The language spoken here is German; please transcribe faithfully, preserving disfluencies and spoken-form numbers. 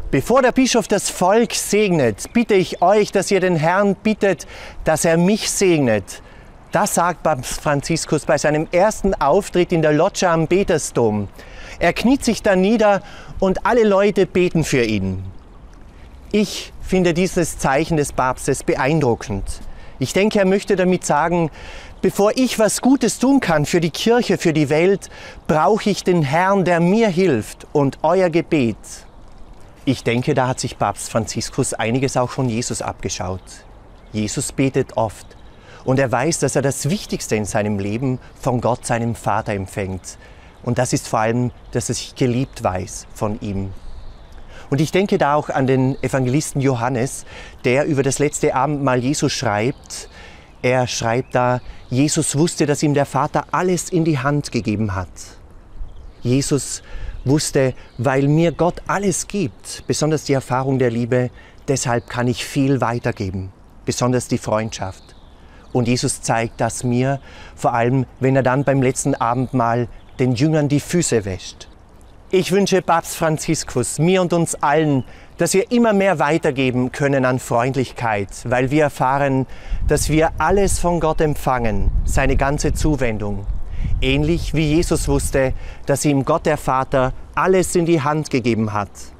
Bevor der Bischof das Volk segnet, bitte ich euch, dass ihr den Herrn bittet, dass er mich segnet. Das sagt Papst Franziskus bei seinem ersten Auftritt in der Loggia am Petersdom. Er kniet sich da nieder und alle Leute beten für ihn. Ich finde dieses Zeichen des Papstes beeindruckend. Ich denke, er möchte damit sagen, bevor ich was Gutes tun kann für die Kirche, für die Welt, brauche ich den Herrn, der mir hilft und euer Gebet. Ich denke, da hat sich Papst Franziskus einiges auch von Jesus abgeschaut. Jesus betet oft und er weiß, dass er das Wichtigste in seinem Leben von Gott, seinem Vater, empfängt. Und das ist vor allem, dass er sich geliebt weiß von ihm. Und ich denke da auch an den Evangelisten Johannes, der über das letzte Abendmahl Jesu schreibt. Er schreibt da, Jesus wusste, dass ihm der Vater alles in die Hand gegeben hat. Jesus wusste, weil mir Gott alles gibt, besonders die Erfahrung der Liebe, deshalb kann ich viel weitergeben, besonders die Freundschaft. Und Jesus zeigt das mir, vor allem wenn er dann beim letzten Abendmahl den Jüngern die Füße wäscht. Ich wünsche Papst Franziskus, mir und uns allen, dass wir immer mehr weitergeben können an Freundlichkeit, weil wir erfahren, dass wir alles von Gott empfangen, seine ganze Zuwendung. Ähnlich wie Jesus wusste, dass ihm Gott der Vater alles in die Hand gegeben hat.